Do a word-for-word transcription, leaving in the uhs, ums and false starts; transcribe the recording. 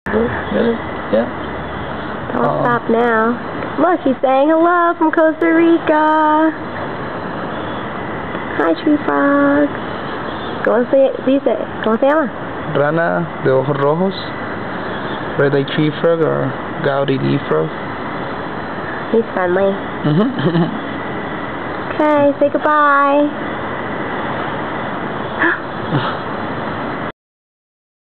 Really? Yeah. Don't Um, stop now. Look, he's saying hello from Costa Rica. Hi, tree frog. ¿Cómo se dice? ¿Cómo se llama? Rana de ojos rojos. Red-eyed tree frog or gouty leaf frog. He's friendly. Mm-hmm. Okay, say goodbye.